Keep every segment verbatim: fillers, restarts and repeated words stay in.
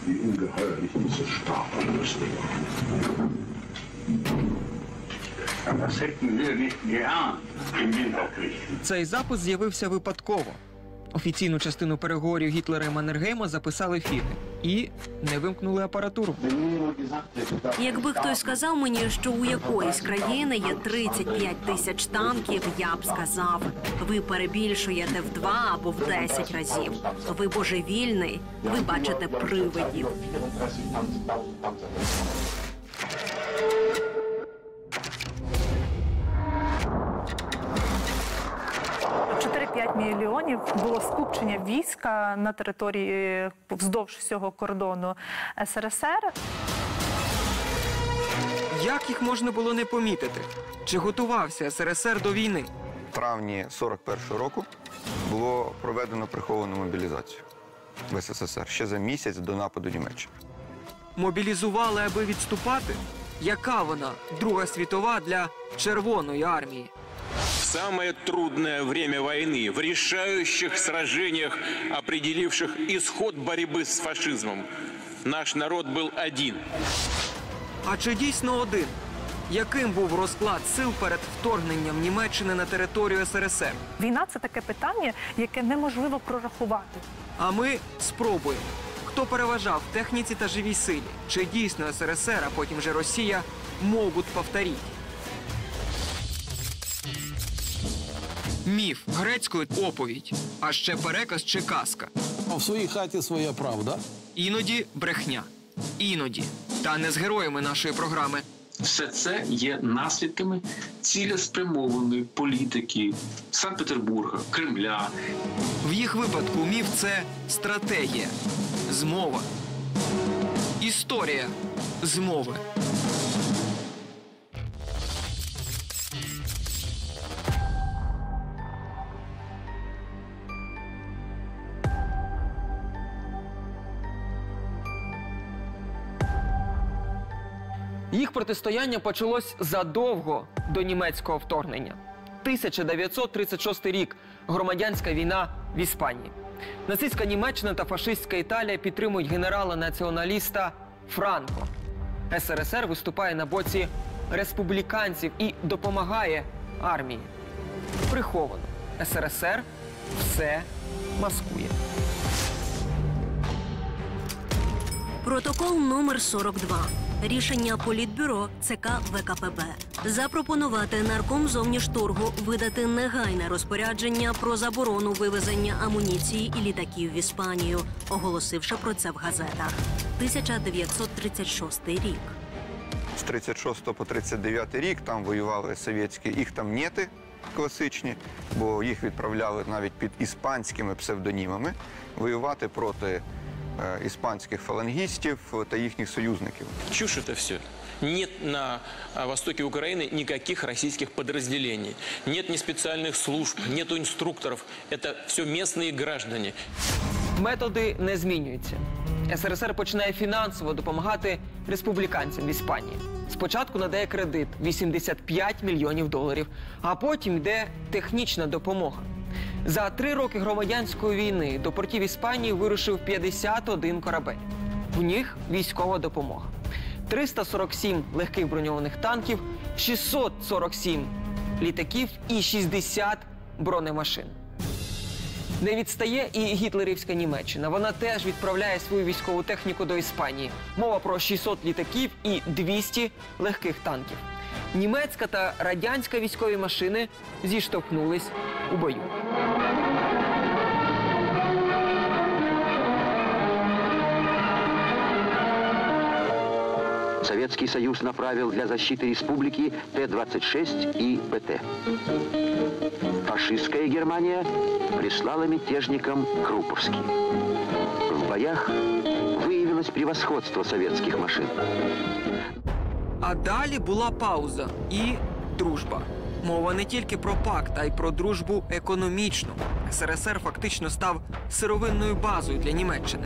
die ungeheuerlichen Zerstörungsrüstungen. Das hätten wir nicht geahnt im Winterkrieg. Цей запис з'явився випадково. Офіційну частину переговорів Гітлера і Маннергейма записали фіни і не вимкнули апаратуру. Якби хтось сказав мені, що у якоїсь країни є тридцять п'ять тисяч танків, я б сказав, ви перебільшуєте в два або в десять разів. Ви божевільний, ви бачите привидів. чотири-п'ять мільйонів було скупчення війська на території вздовж всього кордону ес ер ес ер. Як їх можна було не помітити? Чи готувався ес ер ес ер до війни? В травні сорок першого року було проведено приховану мобілізацію в ес ес ес ер ще за місяць до нападу Німеччини. Мобілізували, аби відступати? Яка вона, Друга світова, для Червоної армії? Самое трудное время войны, в решающих сражениях, определивших исход борьбы с фашизмом, наш народ был один. А чи дійсно один? Яким був розклад сил перед вторгненням Німеччини на територію ес ер ес ер? Війна – це таке питання, яке неможливо прорахувати. А ми спробуємо. Хто переважав в техніці та живій силі? Чи дійсно ес ер ес ер, а потім же Росія, можуть повторити? Міф, грецькою оповідь, а ще переказ чи казка. В своїй хаті своя правда. Іноді брехня. Іноді. Та не з героями нашої програми. Все це є наслідками цілеспрямованої політики Санкт-Петербурга, Кремля. В їх випадку міф – це стратегія, змова, історія змови. Їх протистояння почалось задовго до німецького вторгнення. тисяча дев'ятсот тридцять шостий рік. Громадянська війна в Іспанії. Нацистська Німеччина та фашистська Італія підтримують генерала-націоналіста Франко. ес ер ес ер виступає на боці республіканців і допомагає армії. Приховано. ес ер ес ер все маскує. Протокол номер сорок два. Рішення Політбюро ЦК вэ ка пе бе запропонувати Наркомзовнішторгу видати негайне розпорядження про заборону вивезення амуніції і літаків в Іспанію, оголосивши про це в газетах. тисяча дев'ятсот тридцять шостий рік. З тридцять шостого по тридцять дев'ятий рік там воювали совєтські іхтамнєти класичні, бо їх відправляли навіть під іспанськими псевдонімами воювати проти испанских фалангистов та их союзников. Чушь это все. Нет на востоке Украины никаких российских подразделений. Нет ни специальных служб, нету инструкторов. Это все местные граждане. Методи не змінюються. ес ер ес ер починає фінансово допомагати республіканцям в Іспанії. Спочатку надає кредит – вісімдесят п'ять мільйонів доларів, а потім йде технічна допомога. За три роки громадянської війни до портів Іспанії вирушив п'ятдесят один корабель. В них військова допомога. триста сорок сім легких броньованих танків, шістсот сорок сім літаків і шістдесят бронемашин. Не відстає і гітлерівська Німеччина. Вона теж відправляє свою військову техніку до Іспанії. Мова про шістсот літаків і двісті легких танків. Німецька та радянська військові машини зіштовхнулись у бою. Советский Союз направил для защиты республики Т двадцать шесть и бэ тэ. Фашистская Германия прислала мятежникам Крупповский. В боях выявилось превосходство советских машин. А далі була пауза і дружба. Мова не тільки про пакт, а й про дружбу економічну. ес ер ес ер фактично став сировинною базою для Німеччини.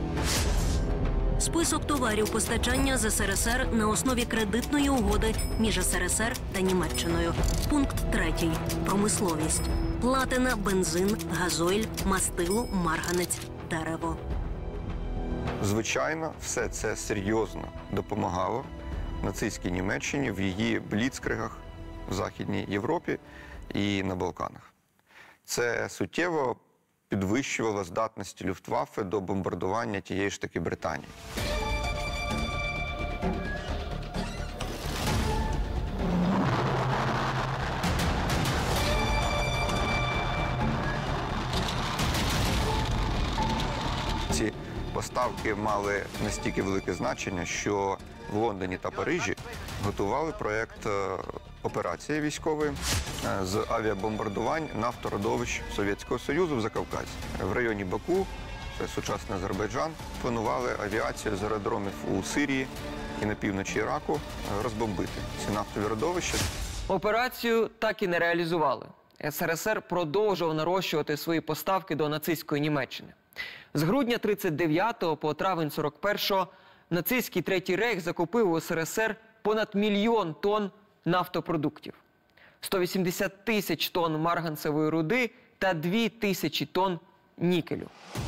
Список товарів постачання з ес ер ес ер на основі кредитної угоди між ес ер ес ер та Німеччиною. Пункт третій. Промисловість. Платина, бензин, газойль, мастило, марганець, дерево. Звичайно, все це серйозно допомагало нацистській Німеччині в її бліцкригах в Західній Європі і на Балканах. Це суттєво підвищувало здатності Люфтваффе до бомбардування тієї ж таки Британії. Ці поставки мали настільки велике значення, що в Лондоні та Парижі готували проєкт операції військової з авіабомбардувань нафтородовищ Совєтського Союзу в Закавказі. В районі Баку, це сучасний Азербайджан, планували авіацію з аеродромів у Сирії і на півночі Іраку розбомбити ці нафтові родовища. Операцію так і не реалізували. СРСР продовжував нарощувати свої поставки до нацистської Німеччини. З грудня тридцять дев'ятого по травень сорок першого нацистський Третій Рейх закупив у СРСР понад мільйон тонн нафтопродуктів, сто вісімдесят тисяч тонн марганцевої руди та дві тисячі тонн нікелю.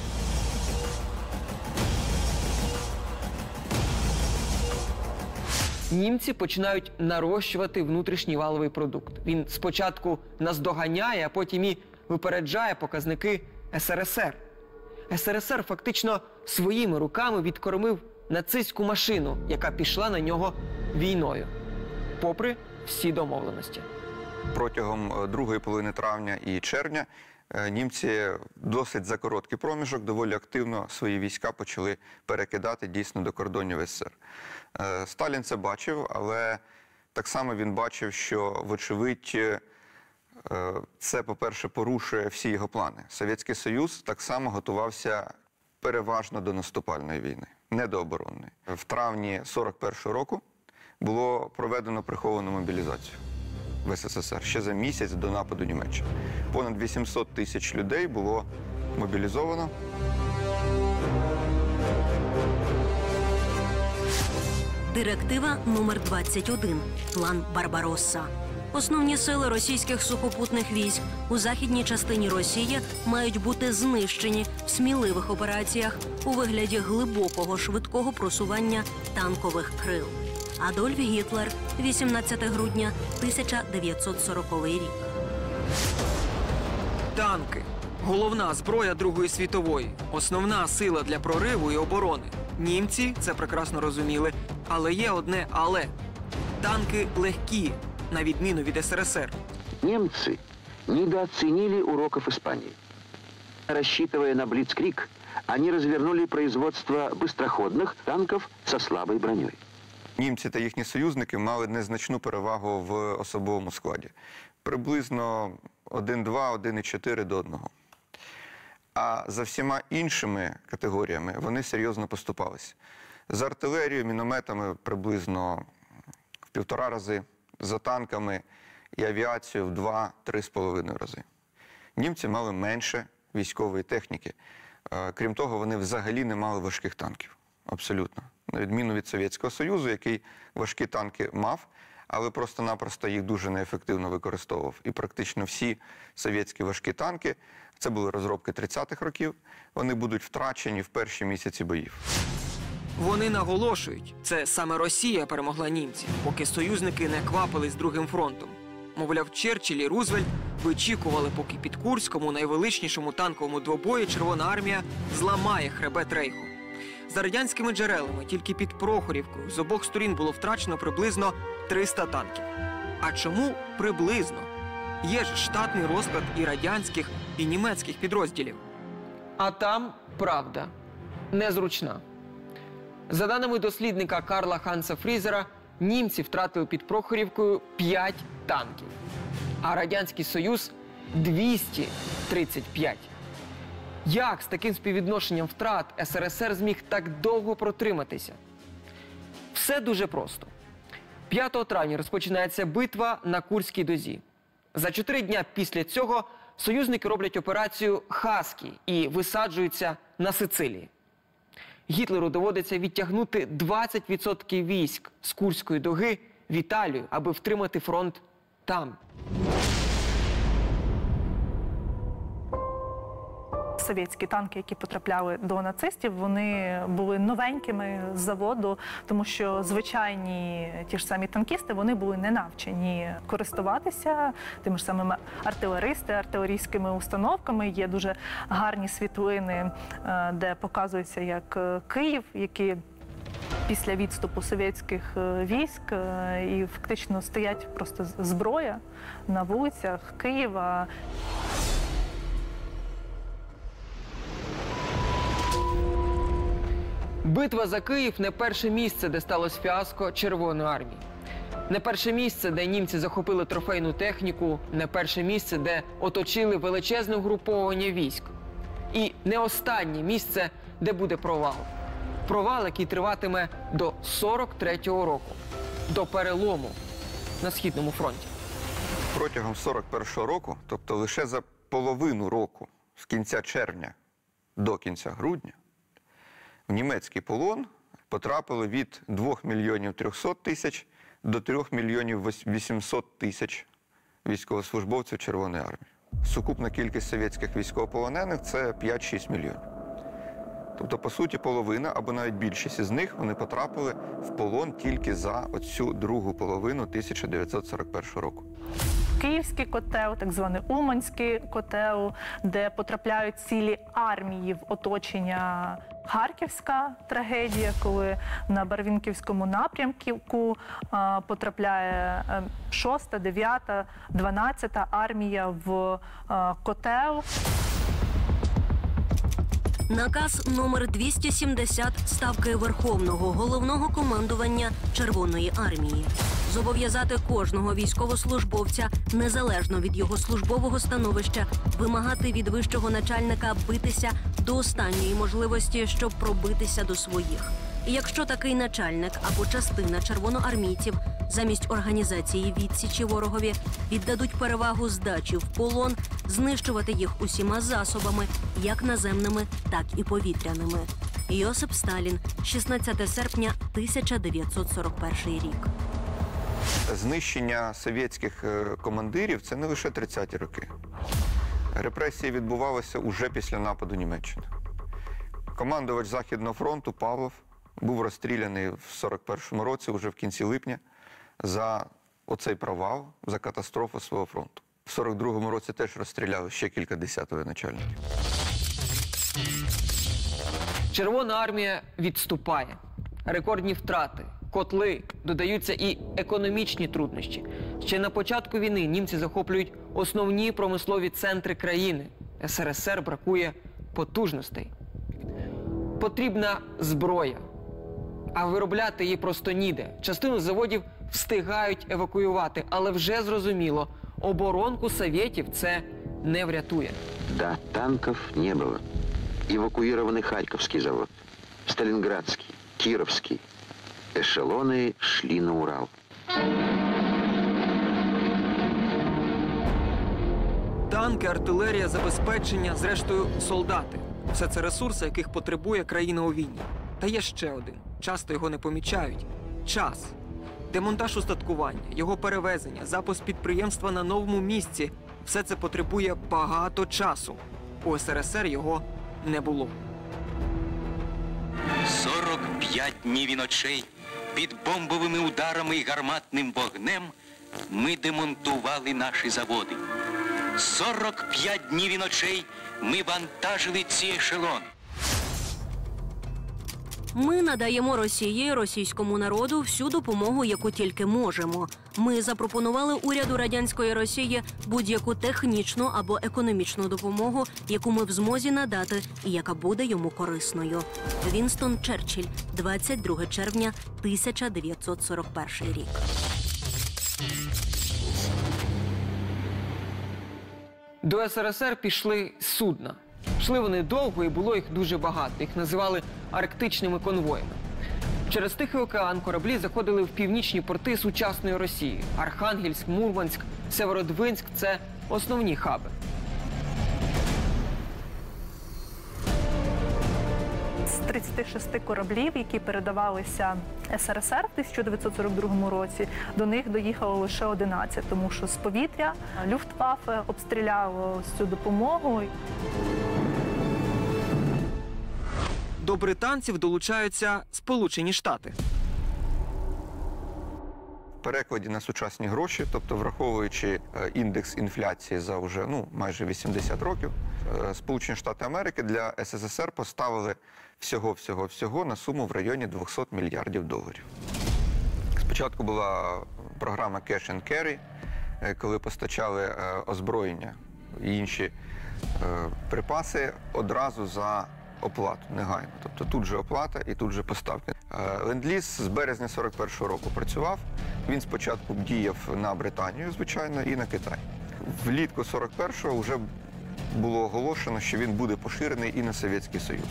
Німці починають нарощувати внутрішній валовий продукт. Він спочатку наздоганяє, а потім і випереджає показники СРСР. СРСР фактично своїми руками відкормив нацистську машину, яка пішла на нього війною, попри всі домовленості. Протягом другої половини травня і червня німці досить за короткий проміжок доволі активно свої війська почали перекидати дійсно до кордонів СССР. Сталін це бачив, але так само він бачив, що, вочевидь, це, по-перше, порушує всі його плани. Совєтський Союз так само готувався переважно до наступальної війни, не до оборонної. В травні сорок першого року було проведено приховану мобілізацію в СССР ще за місяць до нападу Німеччини. Понад вісімсот тисяч людей було мобілізовано. Директива номер двадцять один. План Барбаросса. Основні сили російських сухопутних військ у західній частині Росії мають бути знищені в сміливих операціях у вигляді глибокого швидкого просування танкових крил. Адольф Гітлер, вісімнадцяте грудня тисяча дев'ятсот сороковий рік. Танки – головна зброя Другої світової, основна сила для прориву і оборони. Німці це прекрасно розуміли, але є одне «але». Танки легкі, на відміну від СРСР. Немцы недооценили уроков Испании. Рассчитывая на блицкриг, они развернули производство быстроходных танков со слабой броней. Німці та їхні союзники мали незначну перевагу в особовому складі. Приблизно один-два, один-чотири до одного. А за всіма іншими категоріями вони серйозно поступалися. За артилерією, мінометами приблизно в півтора рази, за танками і авіацією в два-три з половиною рази. Німці мали менше військової техніки. Крім того, вони взагалі не мали важких танків. Абсолютно. На відміну від Совєтського Союзу, який важкі танки мав, але просто-напросто їх дуже неефективно використовував. І практично всі совєтські важкі танки, це були розробки тридцятих років, вони будуть втрачені в перші місяці боїв. Вони наголошують, це саме Росія перемогла німців, поки союзники не квапились Другим фронтом. Мовляв, Черчилль і Рузвельт вичікували, поки під Курськом у найвеличнішому танковому двобої Червона армія зламає хребет Рейху. За радянськими джерелами, тільки під Прохорівкою з обох сторін було втрачено приблизно триста танків. А чому приблизно? Є ж штатний розклад і радянських, і німецьких підрозділів. А там правда незручна. За даними дослідника Карла Ханса Фрізера, німці втратили під Прохорівкою п'ять танків, а Радянський Союз – двісті тридцять п'ять. Як з таким співвідношенням втрат СРСР зміг так довго протриматися? Все дуже просто. п'ятого травня розпочинається битва на Курській дозі. За чотири дня після цього союзники роблять операцію «Хаскі» і висаджуються на Сицилії. Гітлеру доводиться відтягнути двадцять відсотків військ з Курської дуги в Італію, аби втримати фронт там. совєтські танки, які потрапляли до нацистів, вони були новенькими з заводу, тому що звичайні ті ж самі танкісти, вони були не навчені користуватися тими ж самими артилеристи, артилерійськими установками. Є дуже гарні світлини, де показується, як Київ, які після відступу совєтських військ і фактично стоять просто зброя на вулицях Києва. Битва за Київ – не перше місце, де сталося фіаско Червоної армії. Не перше місце, де німці захопили трофейну техніку, не перше місце, де оточили величезне угруповання військ. І не останнє місце, де буде провал. Провал, який триватиме до сорок третього року, до перелому на Східному фронті. Протягом сорок першого року, тобто лише за половину року, з кінця червня до кінця грудня, в німецький полон потрапили від двох мільйонів трьохсот тисяч до трьох мільйонів вісімсот тисяч військовослужбовців Червоної армії. Сукупна кількість совєтських військовополонених – це п'ять-шість мільйонів. Тобто, по суті, половина або навіть більшість із них вони потрапили в полон тільки за оцю другу половину тисяча дев'ятсот сорок першого року. Київський котел, так званий Уманський котел, де потрапляють цілі армії в оточення. Харківська трагедія, коли на Барвінківському напрямку а, потрапляє шоста, дев'ята, дванадцята армія в а, котел. Наказ номер двісті сімдесят Ставки Верховного Головного командування Червоної армії. Зобов'язати кожного військовослужбовця, незалежно від його службового становища, вимагати від вищого начальника битися до останньої можливості, щоб пробитися до своїх. І якщо такий начальник або частина червоноармійців замість організації відсічі ворогові віддадуть перевагу здачі в полон, знищувати їх усіма засобами, як наземними, так і повітряними. Йосип Сталін, шістнадцяте серпня тисяча дев'ятсот сорок перший рік. Знищення совєтських командирів – це не лише тридцяті роки. Репресії відбувалися уже після нападу Німеччини. Командувач Західного фронту Павлов був розстріляний в сорок першому році, уже в кінці липня, за оцей провал, за катастрофу свого фронту. В сорок другому році теж розстріляли ще кілька десяток начальників. Червона армія відступає. Рекордні втрати, котли, додаються і економічні труднощі. Ще на початку війни німці захоплюють основні промислові центри країни. ес ер ес ер бракує потужностей. Потрібна зброя, а виробляти її просто ніде. Частину заводів встигають евакуювати, але вже зрозуміло, оборонку совєтів це не врятує. Да, танков не было. Эвакуированный Харьковский завод, Сталинградский, Кировский. Эшелоны шли на Урал. Танки, артилерія, забезпечення, зрештою, солдати. Все це ресурси, яких потребує країна у війні. Та є ще один. Часто його не помічають. Час. Демонтаж устаткування, його перевезення, запуск підприємства на новому місці – все це потребує багато часу. У ес ер ес ер його не було. сорок п'ять днів і ночей під бомбовими ударами і гарматним вогнем ми демонтували наші заводи. сорок п'ять днів і ночей ми вантажили ці ешелони. Ми надаємо Росії, російському народу всю допомогу, яку тільки можемо. Ми запропонували уряду радянської Росії будь-яку технічну або економічну допомогу, яку ми в змозі надати і яка буде йому корисною. Вінстон Черчилль, двадцять друге червня тисяча дев'ятсот сорок перший рік. До ес ер ес ер пішли судна. Йшли вони довго і було їх дуже багато. Їх називали арктичними конвоями. Через Тихий океан кораблі заходили в північні порти сучасної Росії. Архангельськ, Мурманськ, Северодвинськ – це основні хаби. З тридцяти шести кораблів, які передавалися ес ер ес ер в тисяча дев'ятсот сорок другому році, до них доїхало лише одинадцять, тому що з повітря Люфтваффе обстріляло цю допомогу. до британців долучаються Сполучені Штати. В перекладі на сучасні гроші, тобто враховуючи е, індекс інфляції за вже ну, майже вісімдесят років, е, Сполучені Штати Америки для ес ес ес ер поставили всього-всього-всього на суму в районі двісті мільярдів доларів. Спочатку була програма Cash and Carry, е, коли постачали е, озброєння і інші е, припаси одразу за оплату, негайно. Тобто тут же оплата і тут же поставки. Ленд-ліз з березня сорок першого року працював. Він спочатку діяв на Британію, звичайно, і на Китай. Влітку сорок першого вже було оголошено, що він буде поширений і на Совєтський Союз.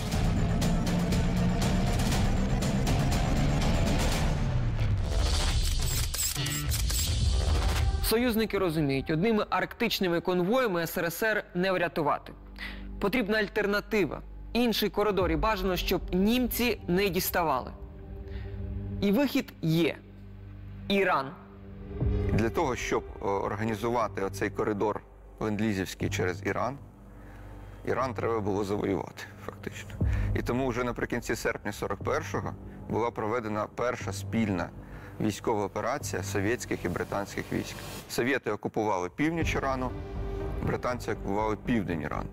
Союзники розуміють, одними арктичними конвоями ес ер ес ер не врятувати. Потрібна альтернатива. Інший коридор, і бажано, щоб німці не діставали. І вихід є. Іран. Для того, щоб організувати оцей коридор ленд-лізівський через Іран, Іран треба було завоювати, фактично. І тому вже наприкінці серпня сорок першого була проведена перша спільна військова операція совєтських і британських військ. Совєти окупували північ Ірану, британці окупували південь Ірану.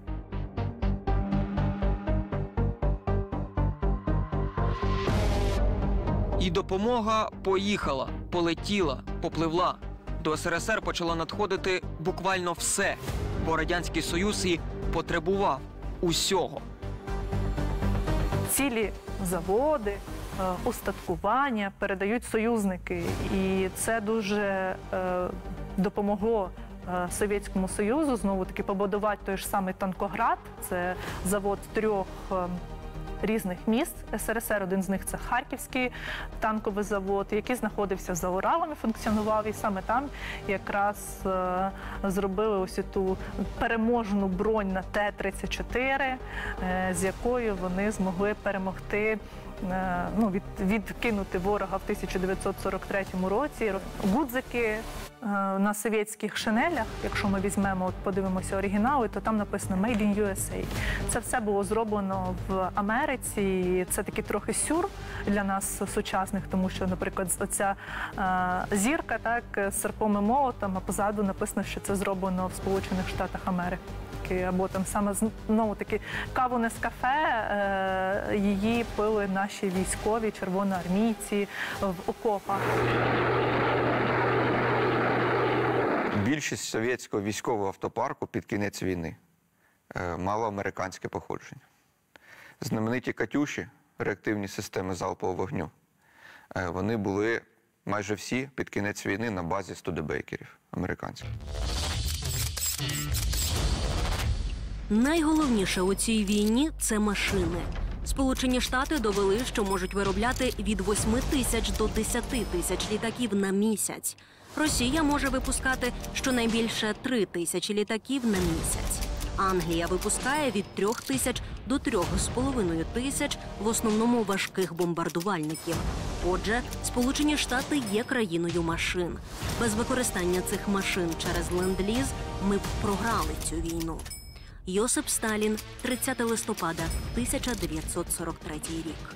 І допомога поїхала, полетіла, попливла. До ес ер ес ер почало надходити буквально все, бо Радянський Союз і потребував усього. Цілі заводи, е, устаткування передають союзники. І це дуже е, допомогло е, Совєтському Союзу знову-таки побудувати той ж самий Танкоград. Це завод трьох е, різних міст ес ер ес ер. Один з них – це Харківський танковий завод, який знаходився за Уралом і функціонував. І саме там якраз е, зробили ось ту переможну бронь на Т тридцять чотири, е, з якою вони змогли перемогти, е, ну, від, відкинути ворога в тисяча дев'ятсот сорок третьому році. Гудзики е, на совєтських шинелях, якщо ми візьмемо, от подивимося оригінали, то там написано «Made in ю ес ей». Це все було зроблено в Америці. І це такий трохи сюр для нас сучасних, тому що, наприклад, оця е, зірка, так, з серпом і молотом, а позаду написано, що це зроблено в Сполучених Штатах Америки. Або там саме, знову таки, каву Нескафе, е, її пили наші військові, червоноармійці в окопах. Більшість совєтського військового автопарку під кінець війни е, мало американське походження. Знамениті «Катюші», реактивні системи залпового вогню, е, вони були майже всі під кінець війни на базі студебекерів американських. Найголовніше у цій війні – це машини. Сполучені Штати довели, що можуть виробляти від восьми тисяч до десяти тисяч літаків на місяць. Росія може випускати щонайбільше три тисячі літаків на місяць. Англія випускає від трьох тисяч до трьох з половиною тисяч, в основному важких бомбардувальників. Отже, Сполучені Штати є країною машин. Без використання цих машин через ленд-ліз ми б програли цю війну. Йосип Сталін, тридцятого листопада тисяча дев'ятсот сорок третій рік.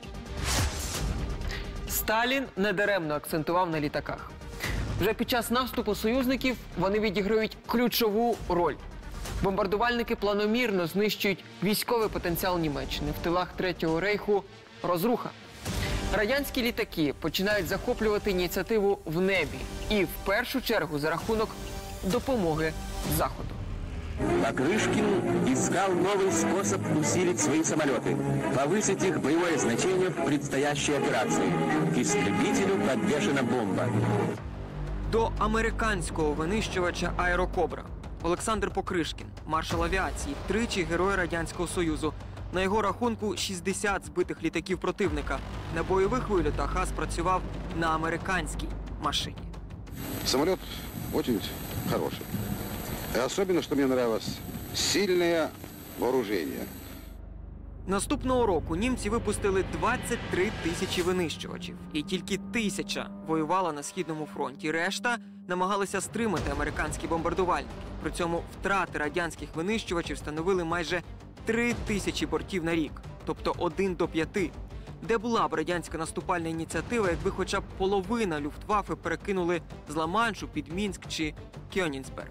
Сталін недаремно акцентував на літаках. Вже під час наступу союзників вони відіграють ключову роль. Бомбардувальники планомірно знищують військовий потенціал Німеччини. В тилах Третього рейху – розруха. Радянські літаки починають захоплювати ініціативу в небі. І в першу чергу за рахунок допомоги Заходу. Покрышкин искал новый способ усилить свои самолеты, повысить их боевое значение в предстоящей операции. К истребителю подвешена бомба. До американського винищувача «Аерокобра» Олександр Покришкін, маршал авіації, тричі Герой Радянського Союзу. На його рахунку шістдесят збитих літаків противника. На бойових вильотах ас працював на американській машині. Самолет очень хороший. И особенно, что мне нравилось, сильное вооружение. Наступного року німці випустили двадцять три тисячі винищувачів. І тільки тисяча воювала на Східному фронті. Решта намагалися стримати американські бомбардувальники. При цьому втрати радянських винищувачів становили майже три тисячі бортів на рік. тобто один до п'яти. Де була б радянська наступальна ініціатива, якби хоча б половина Люфтваффе перекинули з Ла-Маншу під Мінськ чи Кьонігсберг?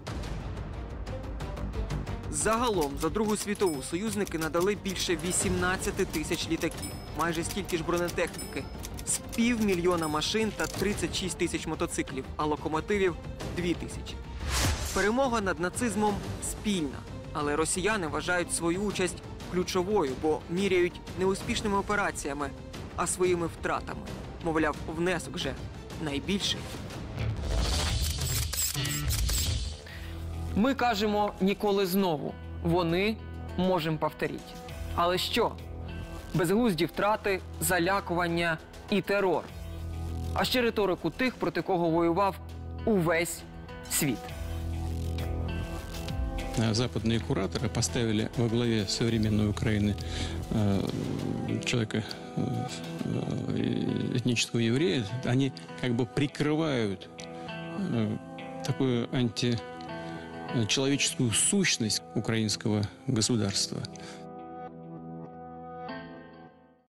Загалом за Другу світову союзники надали більше вісімнадцяти тисяч літаків, майже стільки ж бронетехніки, з півмільйона машин та тридцять шість тисяч мотоциклів, а локомотивів – дві тисячі. Перемога над нацизмом спільна, але росіяни вважають свою участь ключовою, бо міряють не успішними операціями, а своїми втратами. Мовляв, внесок же найбільший. Ми кажемо ніколи знову. Вони можемо повторити. Але що? Безглузді втрати, залякування і терор. А ще риторику тих, проти кого воював увесь світ. Западные кураторы поставили во главе современной Украины человека, этнического еврея. Они как бы прикрывают такую античеловеческую сущность украинского государства.